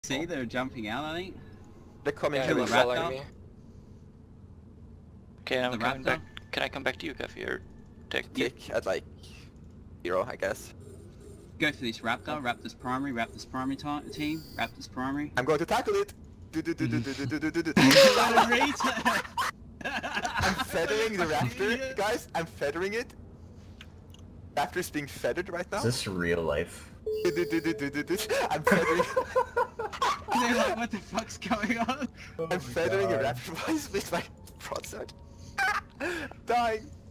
See, they're jumping out, I think. They're coming Yeah, to the me, raptor. following me. Okay, I'm The coming raptor. back. Can I come back to you, Cafe, or take? Tick at like 0, I guess. Go for this raptor. Raptor's primary. Raptor's primary team. Raptor's primary. I'm going to tackle it. I'm feathering the raptor, guys. I'm feathering it. Raptor is being feathered right now. Is this real life? I'm feathering. They're like, what the fuck's going on? I'm feathering a raptor with my broadsword. I'm dying.